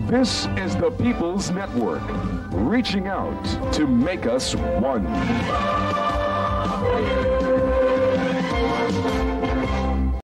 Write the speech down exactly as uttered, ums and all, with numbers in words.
This is the People's Network, reaching out to make us one.